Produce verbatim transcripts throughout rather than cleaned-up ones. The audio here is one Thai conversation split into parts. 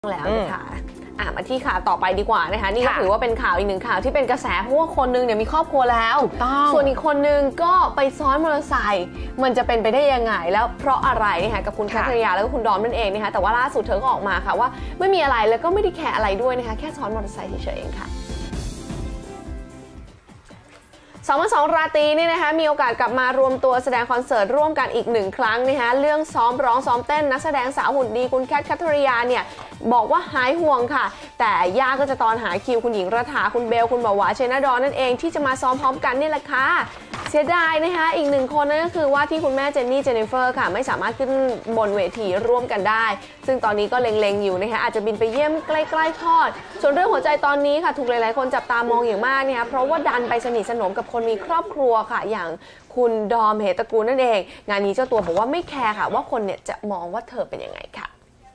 แล้วนะคะอ่ะมาที่ข่าวต่อไปดีกว่านะคะนี่ก็ถือว่าเป็นข่าวอีกหนึ่งข่าวที่เป็นกระแสเพราะว่าคนนึงเนี่ยมีครอบครัวแล้วถูกต้องส่วนอีกคนนึงก็ไปซ้อนมอเตอร์ไซค์มันจะเป็นไปได้ยังไงแล้วเพราะอะไรนะคะกับคุณแคทริยาแล้วก็คุณดอมนั่นเองนะคะแต่ว่าล่าสุดเธอก็ออกมาค่ะว่าไม่มีอะไรแล้วก็ไม่ได้แคร์อะไรด้วยนะคะแค่ซ้อนมอเตอร์ไซค์เฉยๆเองค่ะสองพันสองราตรีนี่นะคะมีโอกาสกลับมารวมตัวแสดงคอนเสิร์ตร่วมกันอีกหนึ่งครั้งนะคะเรื่องซ้อมร้องซ้อมเต้นนักแสดงสาวหุ่นดีคุณแคท คัทริยาเนี่ยบอกว่าหายห่วงค่ะแต่ยากก็จะตอนหาคิวคุณหญิงรัฐาคุณเบลคุณบ่าวหวาเชนาดอนนั่นเองที่จะมาซ้อมพร้อมกันนี่แหละค่ะเสียดายนะคะอีกหนึ่งคนนั่นก็คือว่าที่คุณแม่เจนนี่เจนนิเฟอร์ค่ะไม่สามารถขึ้นบนเวทีร่วมกันได้ซึ่งตอนนี้ก็เล็งๆอยู่นะคะอาจจะบินไปเยี่ยมใกล้ๆคลอดส่วนเรื่องหัวใจตอนนี้ค่ะถูกหลายๆคนจับตามองอย่างมากนะคะเพราะว่าดันไปสนิทสนมกับคนมีครอบครัวค่ะอย่างคุณดอมเหตระกูลนั่นเองงานนี้เจ้าตัวบอกว่าไม่แคร์ค่ะว่าคนเนี่ยจะมองว่าเธอเป็นยังไงค่ะ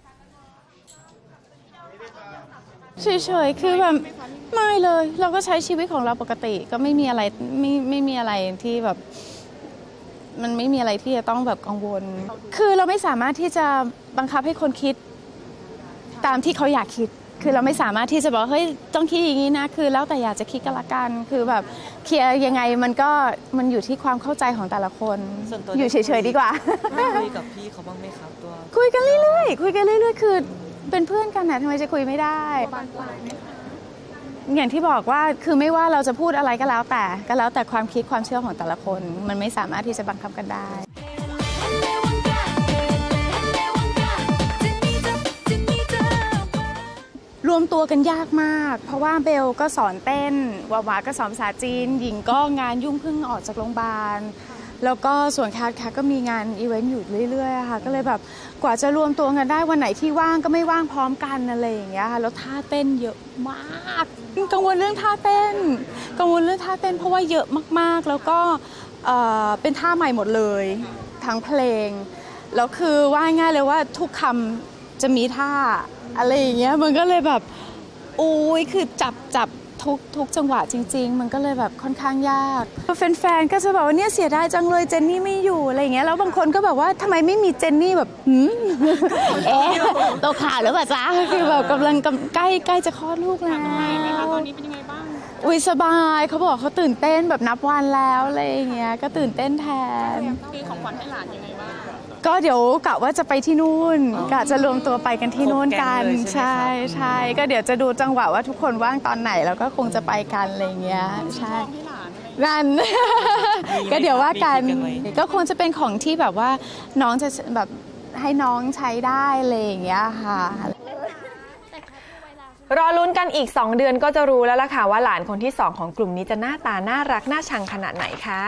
เฉยๆคือแบบไม่เลยเราก็ใช้ชีวิตของเราปกติก็ไม่มีอะไรไม่ไม่มีอะไรที่แบบมันไม่มีอะไรที่จะต้องแบบกังวลคือเราไม่สามารถที่จะบังคับให้คนคิดตามที่เขาอยากคิดคือเราไม่สามารถที่จะบอกเฮ้ยต้องคิดอย่างนี้นะคือแล้วแต่อยากจะคิดก็ละกันคือแบบเคลียร์ยังไงมันก็มันอยู่ที่ความเข้าใจของแต่ละคนอยู่เฉยๆดีกว่าคุยกับพี่เขาบ้างไหมครับตัวคุยกันเรื่อยๆคุยกันเรื่อยๆคือเป็นเพื่อนกันนะทำไมจะคุยไม่ได้อย่างที่บอกว่าคือไม่ว่าเราจะพูดอะไรก็แล้วแต่ก็แล้วแต่ความคิดความเชื่อของแต่ละคนมันไม่สามารถที่จะบังคับกันได้รวมตัวกันยากมากเพราะว่าเบลก็สอนเต้นวาวาก็สอนภาษาจีนหญิงก็งานยุ่งเพิ่งออกจากโรงพยาบาลแล้วก็ส่วนแคทแคทก็มีงานอีเวนต์อยู่เรื่อยๆค่ะก็เลยแบบกว่าจะรวมตัวกันได้วันไหนที่ว่างก็ไม่ว่างพร้อมกันอะไรอย่างเงี้ยค่ะแล้วท่าเต้นเยอะมากกังวลเรื่องท่าเต้นกังวลเรื่องท่าเต้นเพราะว่าเยอะมากๆแล้วก็เป็นท่าใหม่หมดเลยทั้งเพลงแล้วคือว่าง่ายเลยว่าทุกคำจะมีท่าอะไรอย่างเงี้ยมันก็เลยแบบอุ้ยคือจับจับทุกทุกจังหวะจริงๆมันก็เลยแบบค่อนข้างยากแฟนๆก็จะบอกว่าเนี่ยเสียดายจังเลยเจนนี่ไม่อยู่อะไรอย่างเงี้ยแล้วบางคนก็แบบว่าทำไมไม่มีเจนนี่แบบหืมเอ๊ะตัวขาดหรือเปล่าจ๊ะคือแบบกำลังใกล้ใกล้จะคลอดลูกแล้วตอนนี้เป็นยังไงบ้างอุ้ยสบายเขาบอกเขาตื่นเต้นแบบนับวันแล้วอะไรอย่างเงี้ยก็ตื่นเต้นแทนคือของขวัญให้หลานยังไงบ้างก็เดี๋ยวกะว่าจะไปที่นู่นกะจะรวมตัวไปกันที่นู่นกันใช่ใช่ก็เดี๋ยวจะดูจังหวะว่าทุกคนว่างตอนไหนแล้วก็คงจะไปกันอะไรเงี้ยใช่นั่นก็เดี๋ยวว่ากันก็คงจะเป็นของที่แบบว่าน้องจะแบบให้น้องใช้ได้อะไรอย่างเงี้ยค่ะรอลุ้นกันอีกสองเดือนก็จะรู้แล้วล่ะค่ะว่าหลานคนที่สองของกลุ่มนี้จะหน้าตาน่ารักน่าชังขนาดไหนค่ะ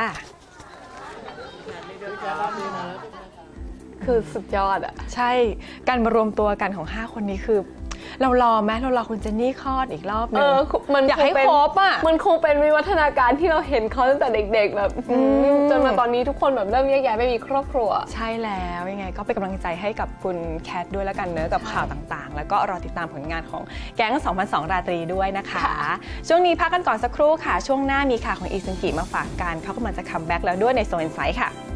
คือสุดยอดอ่ะใช่การมารวมตัวกันของห้าคนนี้คือเรารอไหมเรารอคุณเจนนี่คลอดอีกรอบนึงมันอยากให้ครบอ่ะมันคงเป็นวิวัฒนาการที่เราเห็นเขาตั้งแต่เด็กๆแบบจนมาตอนนี้ทุกคนแบบเริ่มแยกย้ายไปมีครอบครัวใช่แล้วยังไงก็เป็นกำลังใจให้กับคุณแคทด้วยแล้วกันเนอะกับข่าวต่างๆแล้วก็รอติดตามผลงานของแก๊งสองพันสองราตรีด้วยนะคะช่วงนี้พักกันก่อนสักครู่ค่ะช่วงหน้ามีข่าวของอีซึงกิมาฝากกันเขากำลังจะคัมแบ็กแล้วด้วยในโซนไซด์ค่ะ